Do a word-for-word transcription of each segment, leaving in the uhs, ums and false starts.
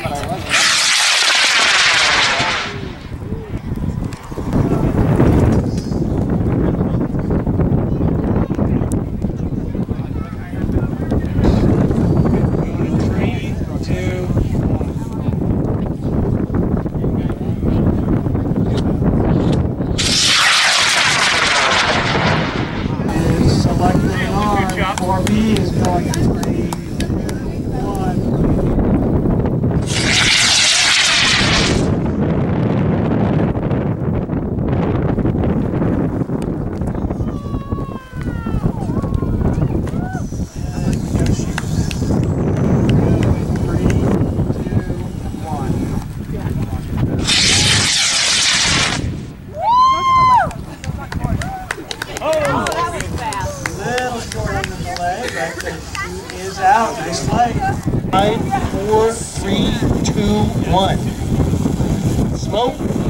Is out. Nice play. Five, four, three, two, one. Smoke.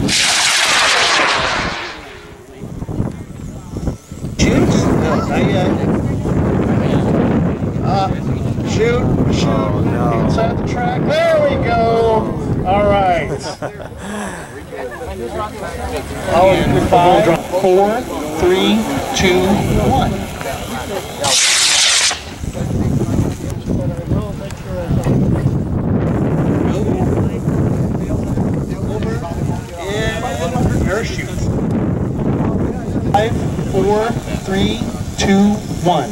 Shoot. No, not yet. Uh, shoot. Shoot. Oh, no. Inside the track. There we go. All right. Oh, five, four, three, two, one. Parachute. Five, four, three, two, one.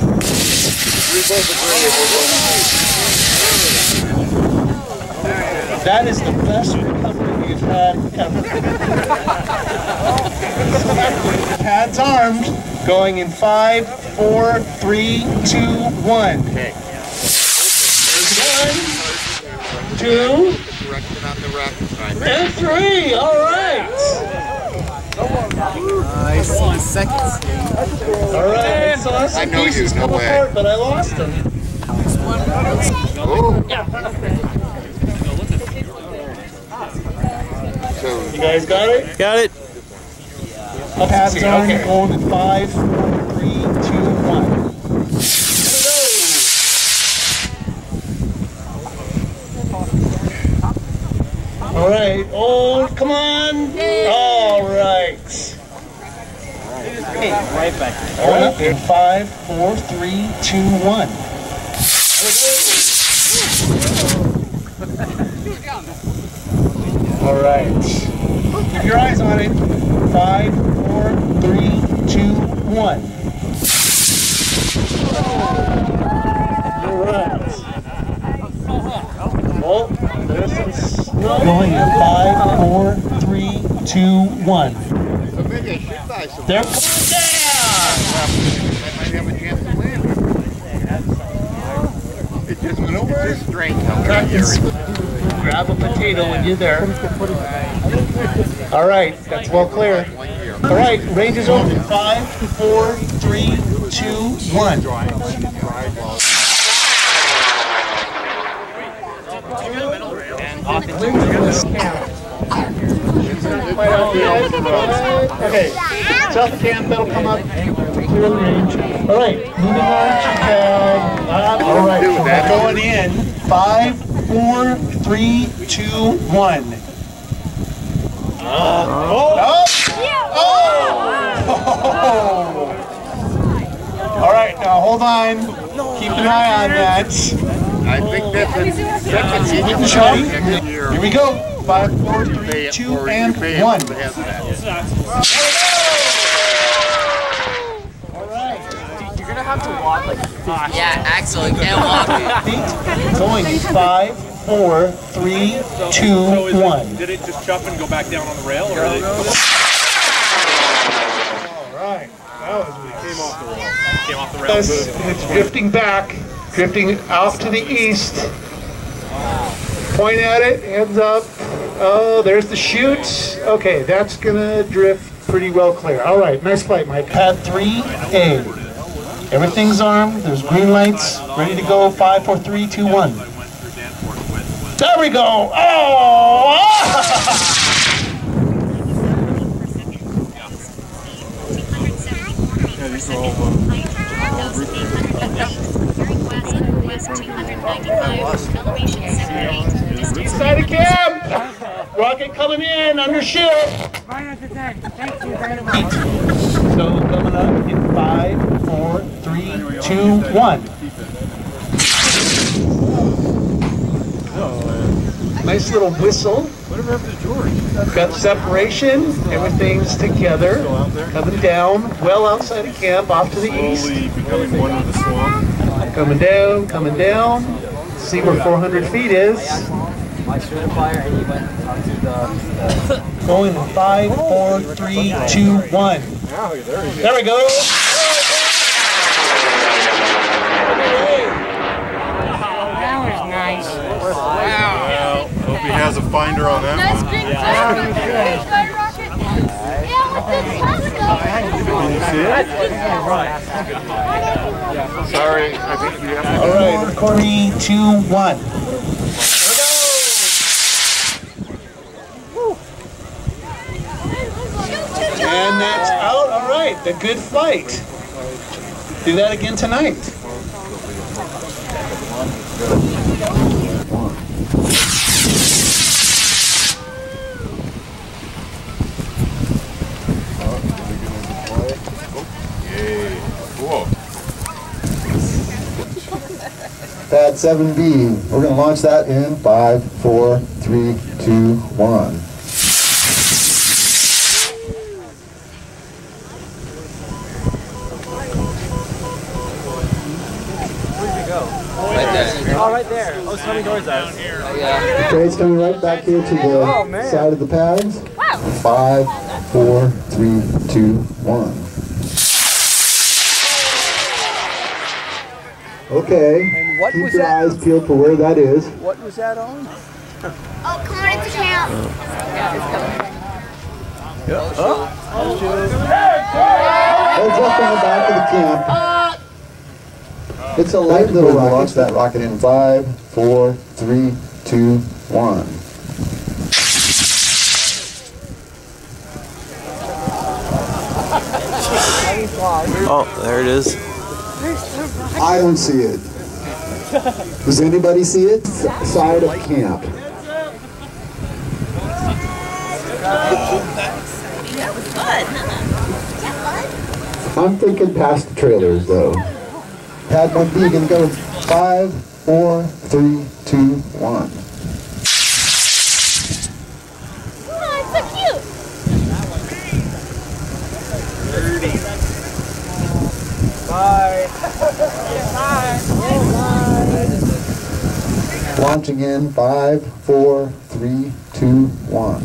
That is the best recovery we've had ever. Pads armed. Going in five, four, three, two, one. Okay. One, two, and three. All right. Nice. Seconds. All right. So I know pieces you. No way. Apart, but I lost them. Oh. You guys got it? Got it. Pads on, okay. Going in five, four, three, two, one. All right. Oh, come on. All right. Right back. All right. In five, four, three, two, one. All right. Keep your eyes on it. Five, four, three, two, one. All right. Oh, there's some snow. Going in five, four, three, two, one. They're coming down. That might have a chance to win. It just went over. It's strength. Grab a potato when you're there. All right, that's well clear. All right, range is open. Five, four, three, two, one. Okay, south cam, that'll come up. Clear the range. All right, moving on to pad. All right, so we're going in. Five, four, three, two, one. Uh, oh! Oh! Oh! All right, now hold on. Keep an eye on that. I think that's a second Here we go. Five, four, three, two, and one. All right. You're gonna have to walk like. Yeah, Axel, you can't walk it. Going five, four, three, two, one. Did it just chop and go back down on the rail, or? They... All right. That was when it came off the rail. Came off the rail. It's, it's drifting back, drifting off to the east. Point at it, hands up. Oh, there's the chute. Okay, that's gonna drift pretty well clear. All right, nice flight, Mike. Pad three A. Everything's armed. There's green lights. Ready to go. Five, four, three, two, one. There we go. Oh! Yeah, these are all uh, West two ninety-five, elevation seven eight. East side of camp. Rocket coming in under shield. Thank you very much. So coming up in five, four, three, two, one. Nice little whistle. Whatever happened to George? Got separation. Everything's together. Coming down, well outside of camp, off to the east. Slowly becoming one with the swamp. Coming down, coming down. See where four hundred feet is. My certifier, and he went onto the. Going in five, four, three, two, one. There we go. That was nice. Well, hope he has a finder on that. Nice big fire rocket. Sorry, I think you have to. All right, three, two, one. And that's out. All right, the good fight. Do that again tonight. Pad seven B, we're going to launch that in five, four, three, two, one. Oh, right there. Oh, it's coming towards us. Oh, yeah. Okay, it's coming right back here to the Oh, side of the pads. Five, four, three, two, one. Okay, And what keep was your that? eyes peeled for where that is. What was that on? Oh, come on into camp. Heads up in the back of the camp. It's a light little rocket. Launch that rocket in five, four, three, two, one. Oh, there it is. I don't see it. Does anybody see it? S- side of camp. That was fun. I'm thinking past the trailers though. Pad one B gonna go five, four, three, two, one. Oh, it's so cute. Bye. Launching in five, four, three, two, one.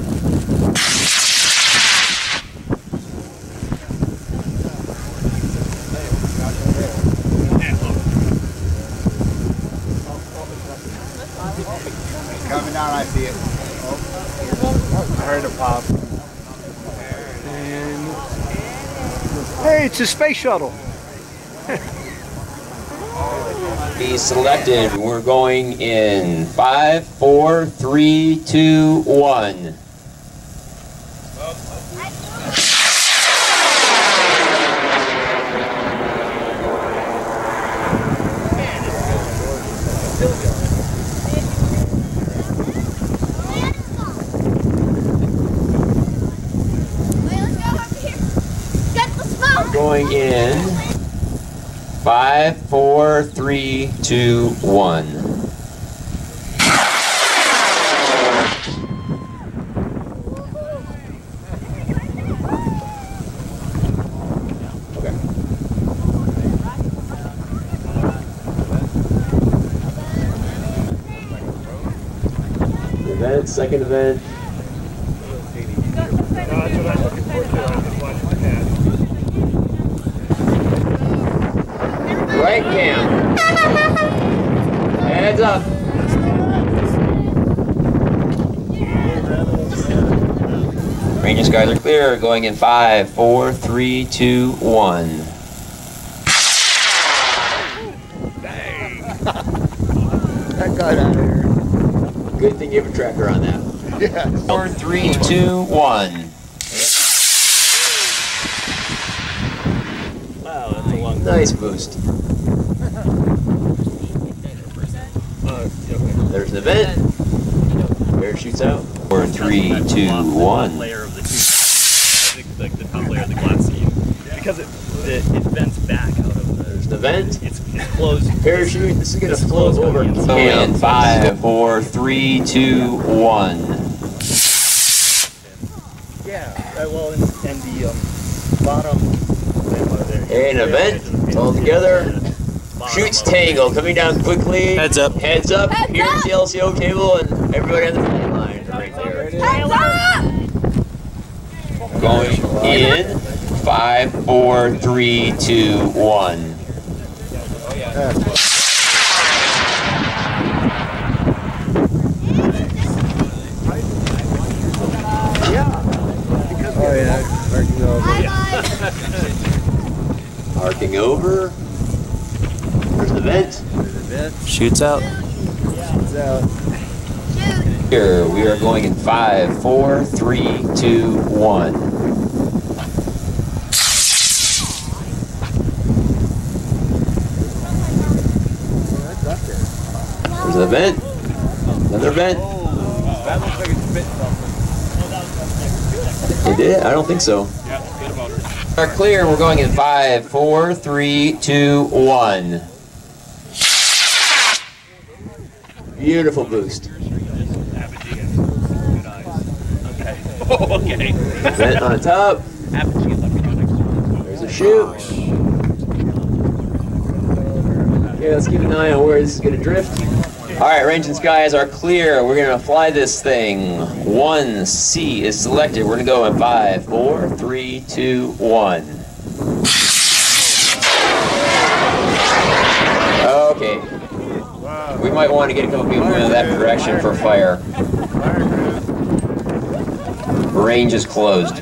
Coming down, I see it. I heard a pop. Hey, it's a space shuttle. Be selected. We're going in five, four, three, two, one. Going in five, four, three, two, one. Okay. Event, second event. Right cam. Heads up. Ranger skies are clear. Going in five, four, three, two, one. That got out of here. Good thing you have a tracker on that. Yeah. Four, three, two, one. Wow, that's a long. Nice boost. Uh, There's an event. Parachutes out. Four, three, two, one. Layer of the tube. I think like the top layer of the glass seam. Because it, it, it vents back out of the... There's the vent. It's, it's closed. Parachute. This is going to float over. And five, four, three, two, one. Yeah, right, well, and, and the um, bottom... And a vent. It's all together. Shoots tangle. Coming down quickly. Heads up. Heads up. Here's the L C O table and everybody on the flight line right there. Going in. Five, four, three, two, one. Oh yeah, arcing over. Arcing over. There's the vent. Shoots out. Shoots out. Here we are going in five, four, three, two, one. There's a vent. Another vent. That looks like it's bit something. It did? I don't think so. Are clear, and we're going in five, four, three, two, one. Beautiful boost. Okay. Vent on top. There's a chute. Okay, let's keep an eye on where this is going to drift. All right, range and skies are clear. We're going to fly this thing. one C is selected. We're going to go in five, four, three, two, one. Okay. We might want to get a couple people in that direction for fire. Range is closed.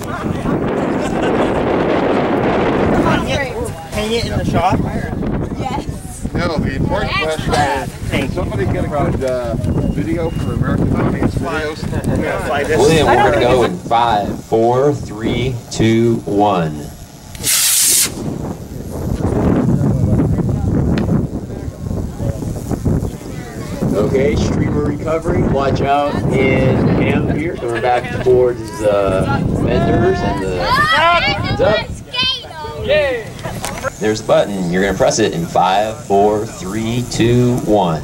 Hang it in the shop? Yes. No, the important question is, can somebody get a good uh, video for American Audience Videos? William, we're going to go in five, four, three, two, one. Okay, streamer recovering. Watch out in Ham here, coming back towards the vendors and the. Hands up. There's the button. You're gonna press it in five, four, three, two, one.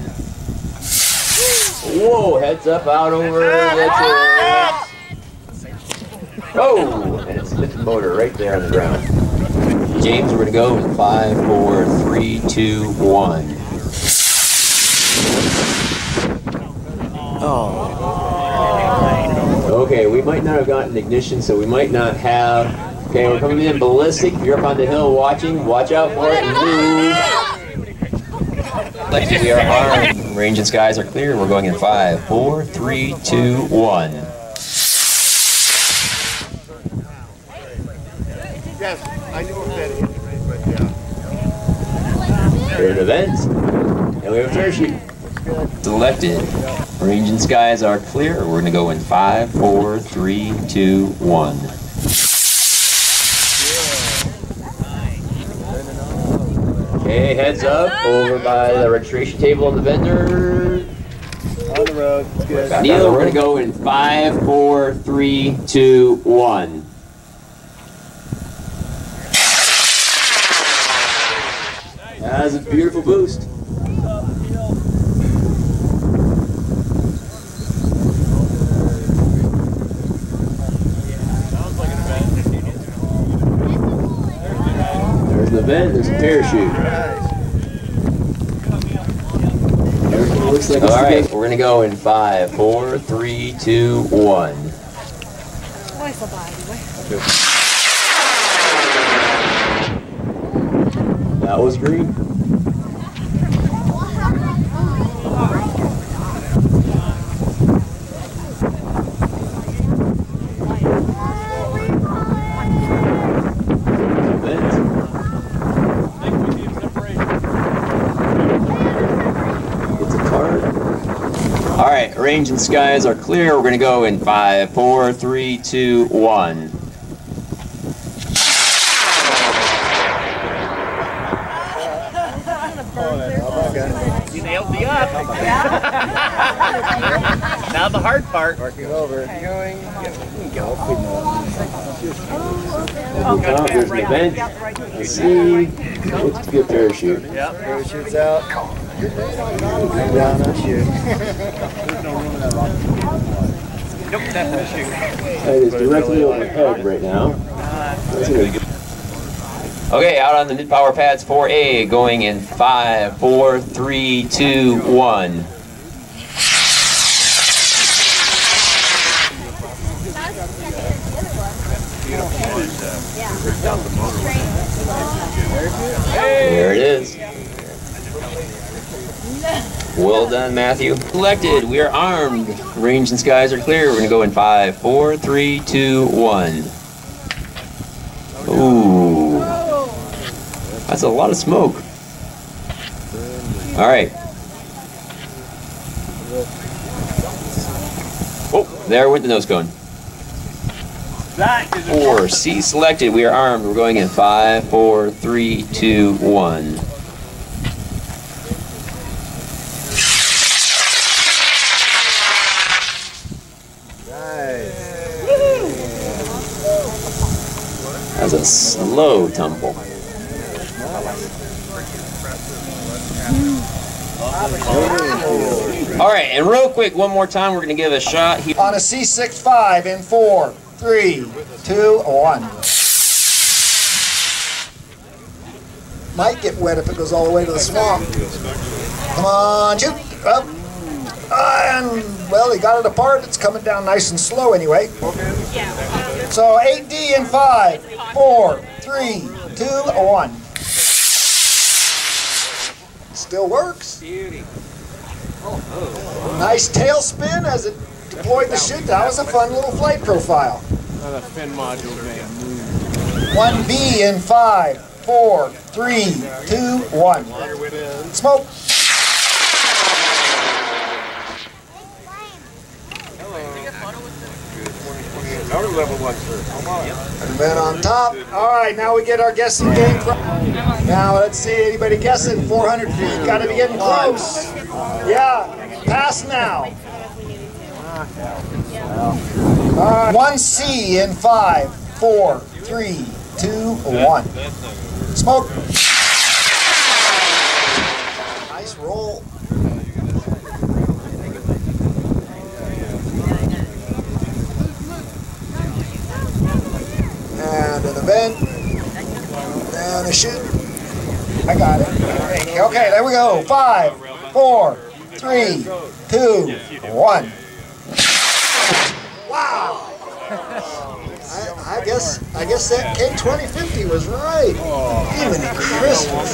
Whoa! Heads up out over the tree. Oh! And it's hit the motor right there on the ground. James, we're gonna go in five, four, three, two, one. Oh. Okay, we might not have gotten ignition, so we might not have. Okay, we're coming in ballistic. If you're up on the hill watching, watch out for it and move. Like we are armed. Range and skies are clear. We're going in five, four, three, two, one. Yes, I knew that hit, but yeah. We're in events, and we have a parachute. Selected. Range and skies are clear. We're gonna go in five, four, three, two, one. Okay, heads up over by the registration table on the vendor. On the road, it's good. Neil, we're gonna go in five, four, three, two, one. That's a beautiful boost. There's the vent, there's a parachute. Everything looks like it's all right, we're gonna go in five, four, three, two, one. That was green. Alright, range and skies are clear. We're going to go in five, four, three, two, one. You nailed me up. Now the hard part. Marking over. Going. Go. Oh, there's an event. Let's see. Let's get parachute. Yep. Parachute's out. Come down and shoot. Nope, that's the shoot. That is directly overhead right now. That's gonna go. Okay, out on the mid power pads four A, going in five, four, three, two, one. There it is. Well done, Matthew. Selected. We are armed. Range and skies are clear. We're going to go in five, four, three, two, one. Ooh. That's a lot of smoke. All right. Oh, there went the nose cone. Four, C selected. We are armed. We're going in five, four, three, two, one. That's a slow tumble. All right, and real quick, one more time, we're going to give a shot here. On a C six five in four, three, two, one. Might get wet if it goes all the way to the swamp. Come on, shoot. Up. And, well, he got it apart. It's coming down nice and slow anyway. So eight D in five, four, three, two, one. Still works. Nice tail spin as it deployed the chute. That was a fun little flight profile. one B in five, four, three, two, one. Smoke. And then on top. All right, now we get our guessing game. Now let's see, anybody guessing? four hundred feet. Got to be getting close. Yeah, pass now. All right. one C in five, four, three, two, one. Smoke. Nice roll. And an event. And a shoot. I got it. Okay, there we go. Five, four, three, two, one. Wow. I, I guess I guess that K twenty fifty was right. Even Christmas.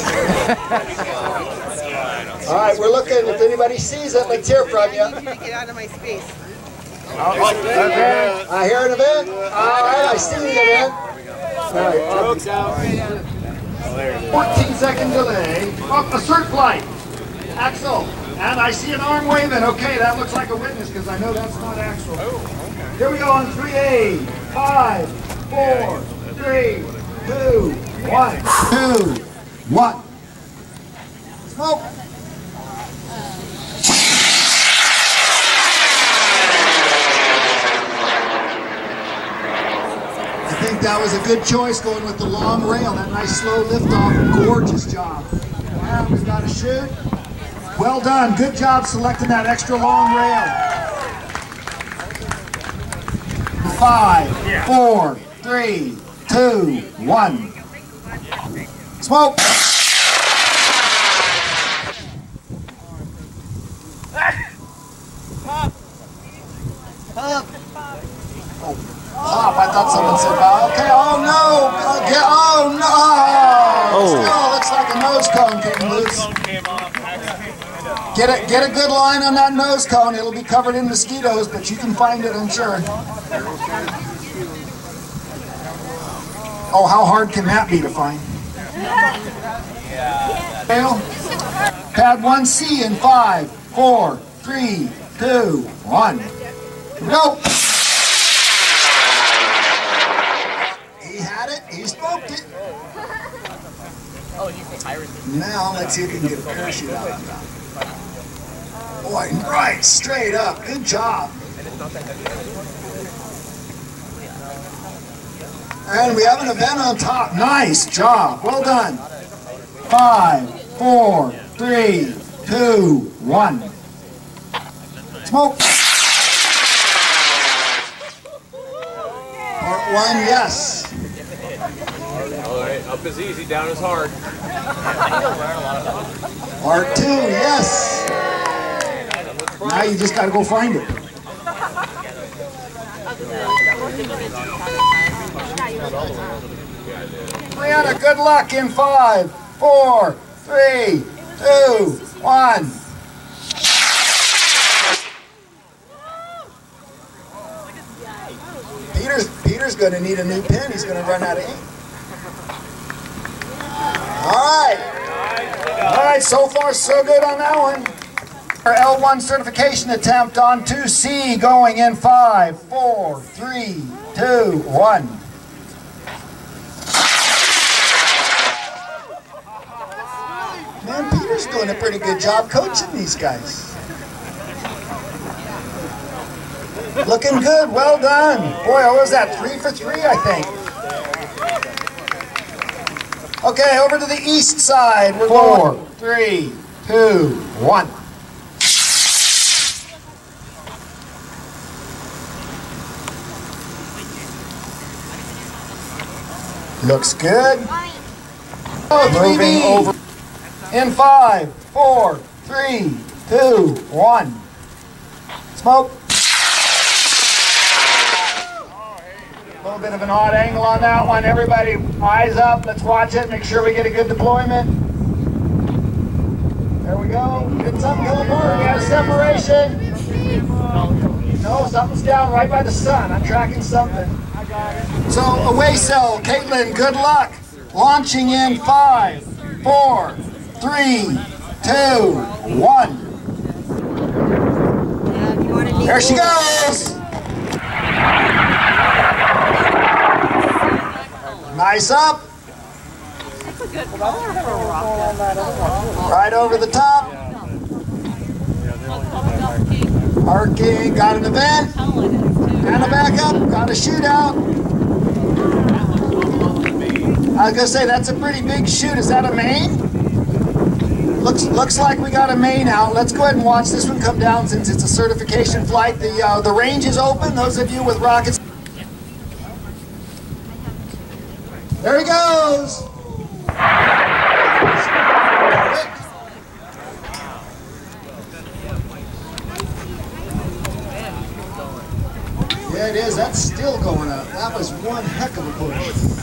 All right, we're looking. If anybody sees it, let's hear from you. Get out of my space. Okay. I hear an event. All right, I see the event. All right. fourteen second delay. Oh, assert flight. Axel. And I see an arm waving. Okay, that looks like a witness because I know that's not Axel. Here we go on three A. Five, four, three, two, one. Two, one. Smoke. I think that was a good choice going with the long rail, that nice slow liftoff. Gorgeous job. Wow, we've got to shoot. Well done. Good job selecting that extra long rail. Five, four, three, two, one. Smoke. Pop. Pop. Pop, I thought someone said pop. Okay, oh no! Uh, get, oh no! Oh. Still looks like a nose cone came loose. Get a, get a good line on that nose cone. It'll be covered in mosquitoes, but you can find it, I'm sure. Oh, how hard can that be to find? Pad one C in five, four, three, two, one. Here we go. He had it. He smoked it. Now let's see if we can get a parachute out of that. Boy, right, straight up. Good job. And we have an event on top. Nice job. Well done. Five, four, three, two, one. Smoke. Part one, yes. All right, up is easy, down is hard. Part two, yes. Now you just got to go find it. Brianna, good luck in five, four, three, two, one. Peter's Peter's going to need a new pen. He's going to run out of ink. All right. All right, so far so good on that one. Our L one certification attempt on two C going in five, four, three, two, one. Man, Peter's doing a pretty good job coaching these guys. Looking good, well done. Boy, what was that, three for three, I think. Okay, over to the east side. We're Four, going. three, two, one. Looks good. Oh, moving over. In five, four, three, two, one. Smoke. A little bit of an odd angle on that one. Everybody, eyes up. Let's watch it. Make sure we get a good deployment. There we go. Get something going on. We got a separation. No, something's down right by the sun. I'm tracking something. So, away cell. Caitlin, good luck. Launching in five, four, three, two, one. There she goes. Nice up. Right over the top. Arcing, got an event. And a backup, got a shootout. I was gonna say that's a pretty big shoot. Is that a main? Looks looks like we got a main out. Let's go ahead and watch this one come down since it's a certification flight. The uh, the range is open. Those of you with rockets. There he goes. Yeah, it is. That's still going up. That was one heck of a push.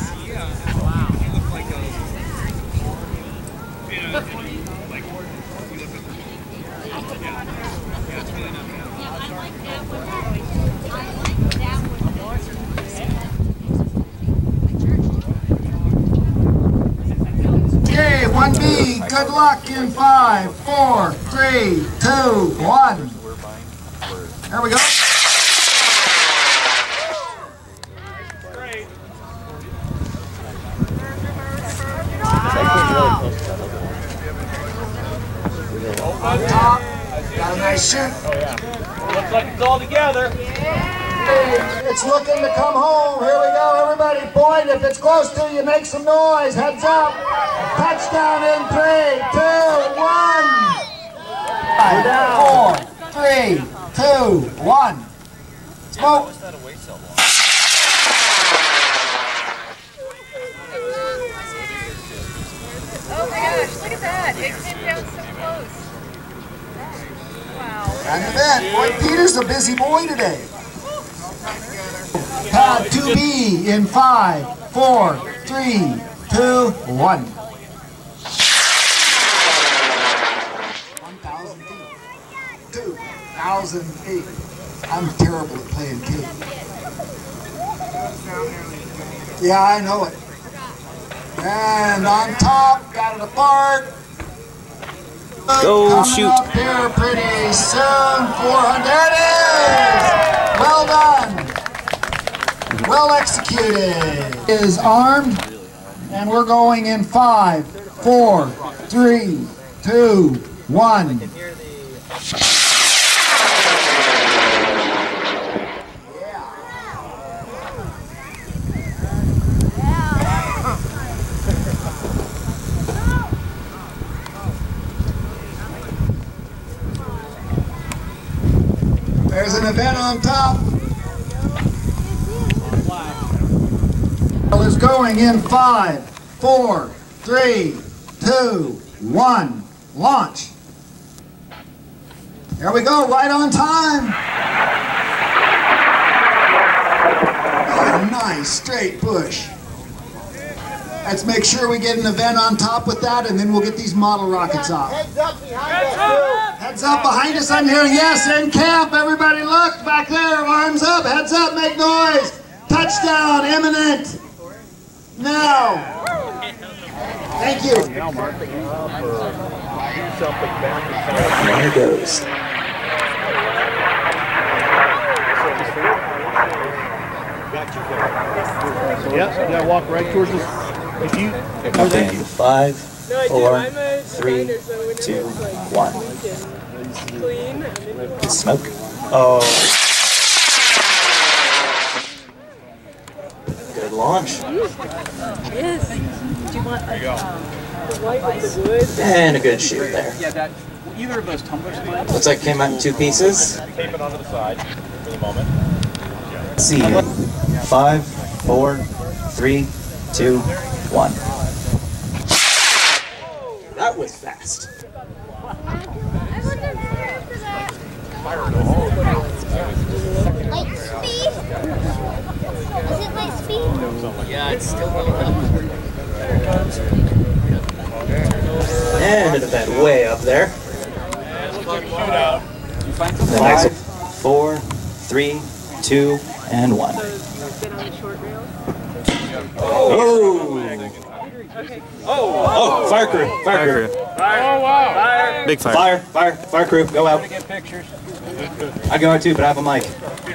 Okay, one B, good luck in five, four, three, two, one. There we go. On top, got a nice shoot. Oh yeah. Looks like it's all together. It's looking to come home. Here we go, everybody point. If it's close to you, make some noise. Heads up. Touchdown in three, two, one. Five, four, three, two, one. Smoke. Oh my gosh, look at that. It came down so close. Wow. And event. Boy, Peter's a busy boy today. Pad two B in five, four, three, two, one. one thousand feet. two thousand feet. I'm terrible at playing Kate. Yeah, I know it. And on top, got it apart. Go Coming shoot. up here pretty soon. four hundred. There it is. Well done. Well executed. Is armed. And we're going in five, four, three, two, one. an event on top. Is going in five, four, three, two, one, launch. Here we go, right on time. Oh, nice, straight push. Let's make sure we get an event on top with that, and then we'll get these model rockets off. Heads up behind us. Heads up behind us, I'm hearing yes, in camp. Everybody look, back there, arms up, heads up, make noise. Touchdown, imminent. Now. Thank you. There it goes. Yep, you gotta walk right towards us. If you, oh, thank you. Five, four, three, two, one. Smoke. Oh. Good launch. Yes. Do you want a, um, the white with the wood? And a good shoot there. Yeah, that either of those tumblers. Looks like it came out in two pieces. Tape it onto the side for the moment. Let's see. Five, four, three, two, one. That was fast. Light speed? Is it light speed? Yeah, it's still going up. And an event way up there. Five, four, three, two, and one. Oh! Oh! Oh! Fire crew! Fire crew! Oh wow! Fire! Big fire! Fire! Fire! Fire crew! Go out! Get pictures. I go out too, but I have a mic.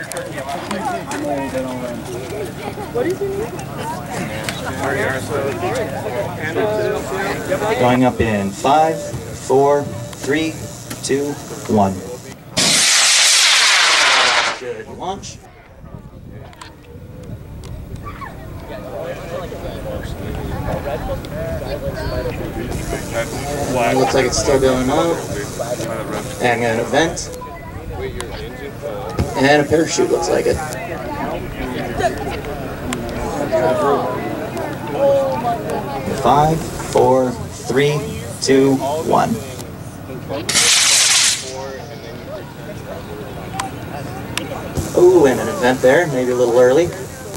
What is your name? Going up in five, four, three, two, one. Good launch. Looks like it's still going up. And an event. And a parachute looks like it. Five, four, three, two, one. Oh, and an event there, maybe a little early.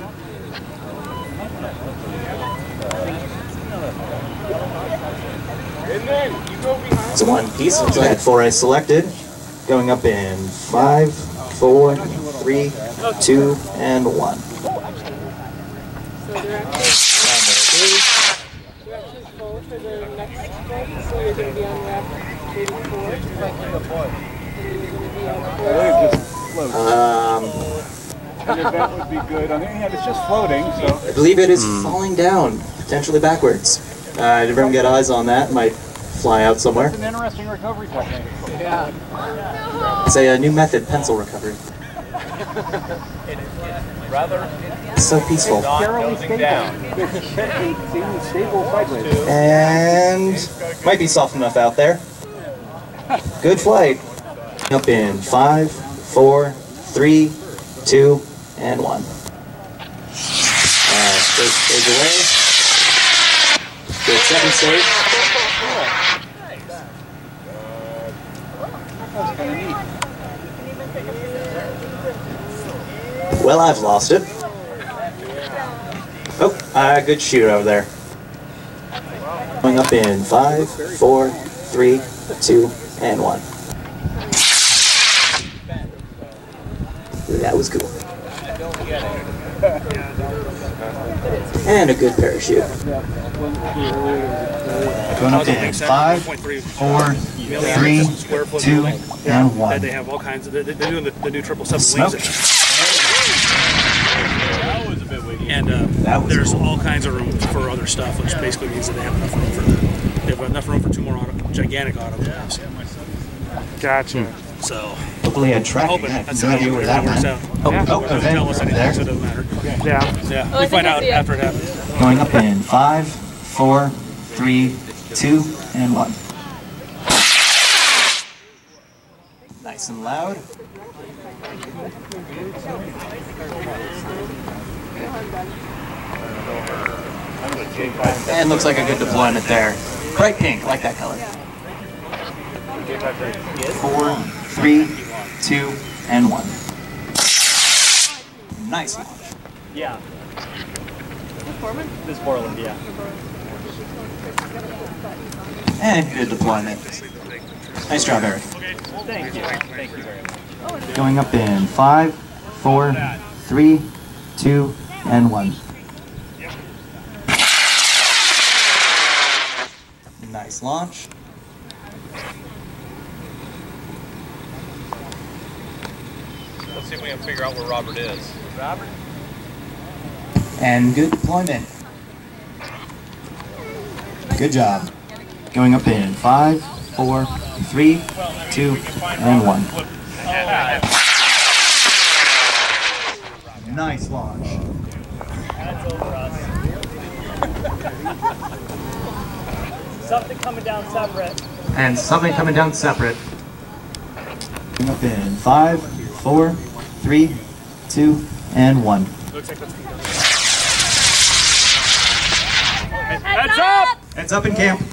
It's a one piece. Looks like four I selected. Going up in five, four, three, two, and one. So they're actually, they're actually full for the next one, so you're going to be on lap eighty-four. And you're going to be on four. Um, An event would be good. On the other hand, it's just floating, so. I believe it is falling down, potentially backwards. Uh, did everyone get eyes on that? Might fly out somewhere. It's an interesting recovery technique. Yeah. It's a, a new method, pencil recovery. Rather. So peaceful. Down. And might be soft enough out there. Good flight. Up in five, four, three, two, and one. Uh, first stage away. Good second stage. Well, I've lost it. Oh, uh, good shoot over there. Going up in five, four, three, two, and one. That was cool. And a good parachute. Going up in five, four, three, two, and one. They have all kinds of. They're doing the, the new triple seven Smoke. wings. And uh, there's cool. all kinds of room for other stuff, which basically means that they have enough room for they have enough room for two more auto, gigantic automobiles. Gotcha. So hopefully a track. hoping Yeah, that's no how idea where that works went. out. Oh, Yeah. oh, Doesn't event tell us anything, there. so it doesn't matter. Yeah. Yeah, Oh, I we find think I out see it. after it happens. Going up in five, four, three, two, and one. Nice and loud. And looks like a good deployment there. Bright pink, like that color. Four, three, two, and one. Nice launch. Yeah. This Portland, yeah. And good deployment. Nice job, Eric. Thank you. Thank you very much. Going up in five, four, three, two, and one. Nice launch. Let's see if we can figure out where Robert is. Robert? And good deployment. Good job. Going up in five, four, three, two, and one. Nice launch. That's over us. Something coming down separate. And something coming down separate. Going up in five, four, three, two, and one. Looks like that's Heads up! Heads up in camp.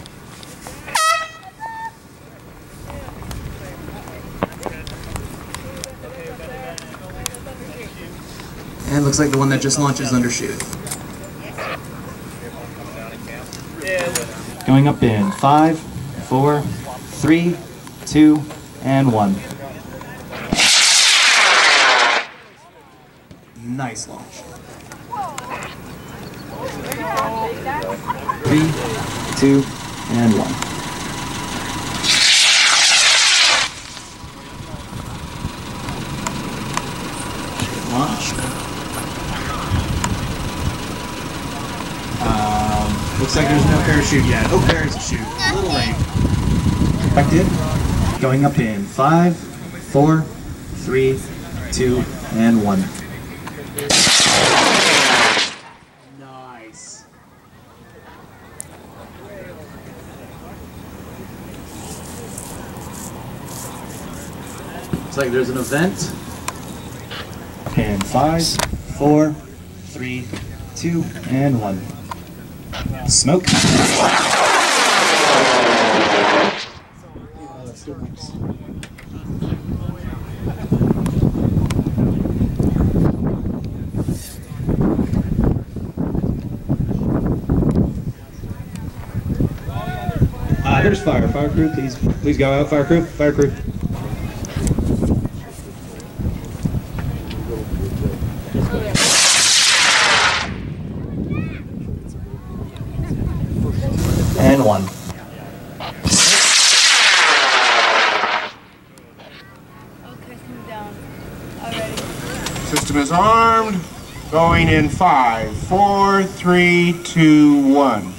And looks like the one that just launched is undershoot. Going up in five, four, three, two, and one. Nice launch. Three, two, and one. Launch. Um, looks like there's no parachute yet. Oh, there is a chute. A little late. Expected. Going up in five, four, three, two, and one. Nice. Looks like there's an event. And five, four, three, two, and one. Smoke. Uh, there's fire. Fire crew, please, please go out. Fire crew, fire crew. And one. System is armed. Going in five, four, three, two, one.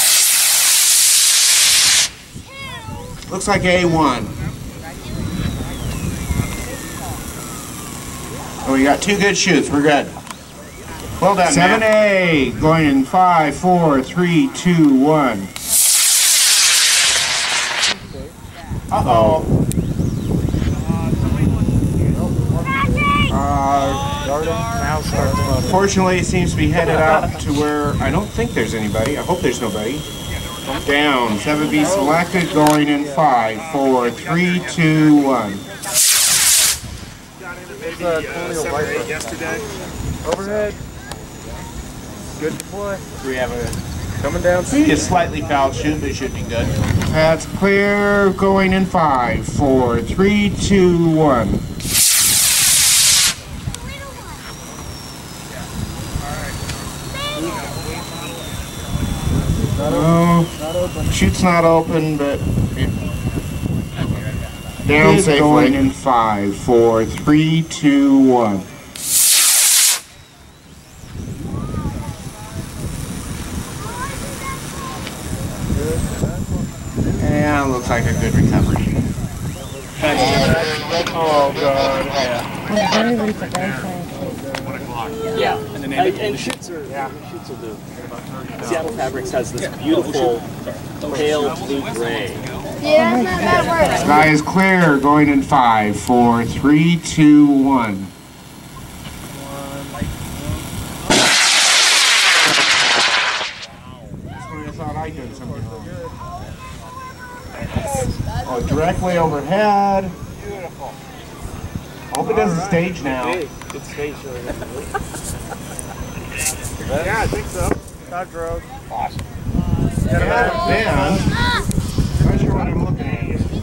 Looks like A one. Oh, we got two good shoots. We're good. Well done, seven A, going in five, four, three, two, one. Uh-oh. Uh, fortunately, it seems to be headed out to where I don't think there's anybody. I hope there's nobody. Down. seven B selected, going in five, four, three, two, one. Yesterday. Overhead. Good deploy. We have a coming down. See a slightly foul shoot, but it should be good. That's clear. Going in five, four, three, two, one. No, chute's not open, but it, down safely. Going in five, four, three, two, one. Yeah, looks like a good recovery. Oh god, yeah. Yeah, and, and, and shoots are, yeah, shoots will do. Seattle Fabrics has this beautiful pale blue gray Yeah, that's not that works. Sky is clear, going in five, four, three, two, one. That's when I thought I did something wrong. Oh, directly overhead. Beautiful. Hope it doesn't stage now. Good stage. Yeah, I think so. Not drove. Awesome. Got a band. Not sure what I'm looking at.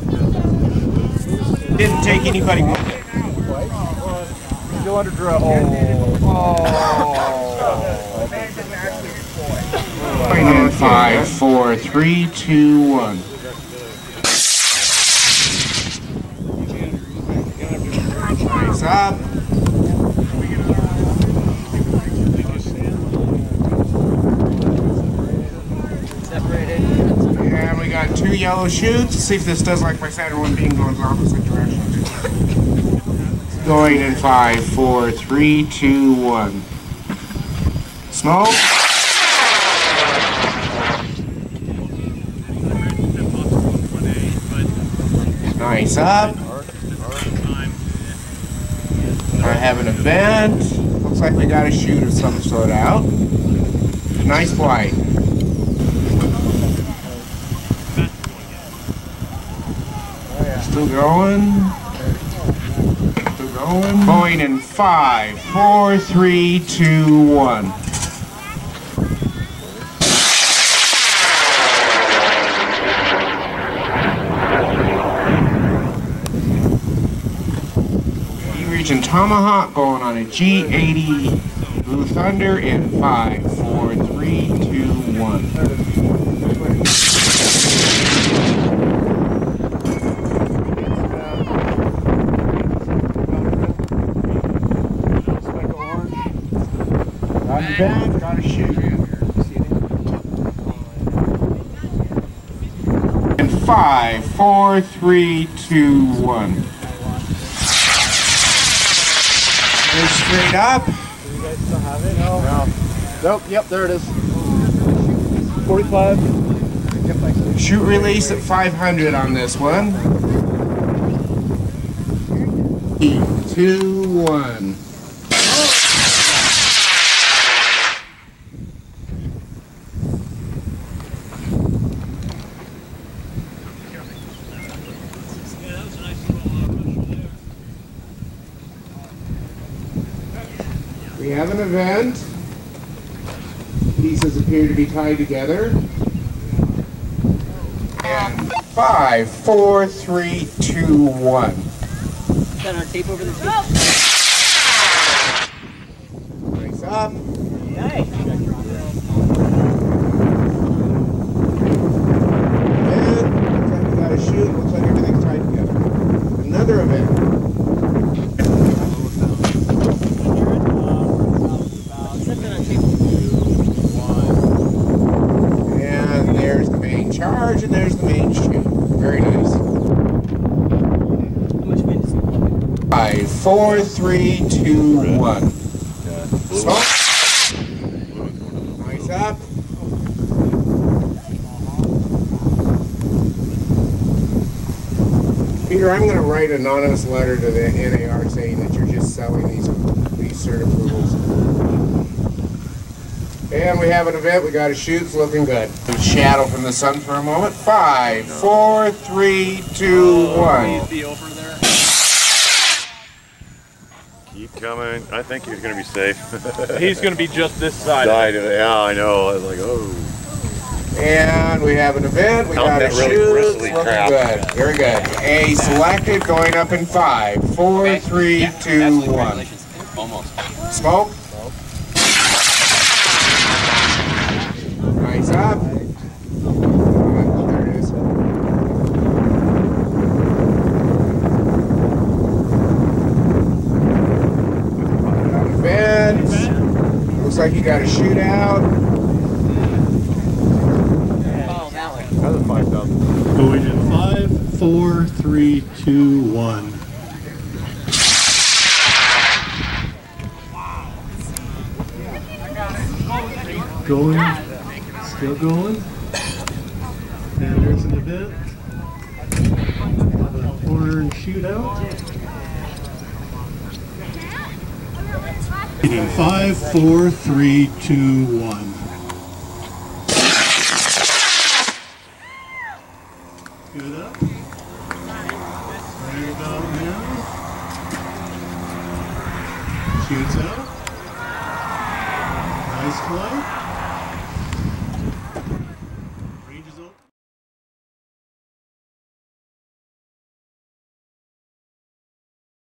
Didn't take anybody with it. Go under draw. Oh. Oh. In five, four, three, two, one. Nice up. And we got two yellow chutes. Let's see if this does like my center one being going the opposite direction. Going in five, four, three, two, one. Smoke. Nice up. I have an event. Looks like we got a shoot of some sort out. Nice flight. Still going. Still going. Going in five, four, three, two, one. Region Tomahawk going on a G eighty Blue Thunder in five, four, three, two, one. Got the band, got a shoot. In five, four, three, two, one. Straight up. Do you guys still have it? No. no. Nope. Yep. There it is. forty-five. Shoot release at five hundred on this one. Three, two, one. We have an event. Pieces appear to be tied together. And five, four, three, two, one. Is that our tape over the tape? Nice up. Nice. And looks like we got a shoot. Looks like everything's tied together. Another event. Charge, and there's the main shoot. Very nice. Five, four, three, two, one. Smoke. Nice up. Peter, I'm going to write an anonymous letter to the N A R saying that you're just selling these these cert approvals. And we have an event, we got a shoot, it's looking good. Shadow from the sun for a moment. Five, four, three, two, one. Keep coming. I think he's going to be safe. He's going to be just this side. Side of it. Yeah, I know. I was like, oh. And we have an event, we got a really shoot, it's bristly looking crap. good. Very good. A selected, going up in five, four, three, two, one. Almost. Smoke. Nice up. There it is. Got a bed. Looks like you got a shootout. Another five thousand. Going in five, four, three, two, one. Going. Still going. And there's an event. corner and shoot out. Five, four, three, two, one. Good up. Right about now. Shoots out. Nice flight.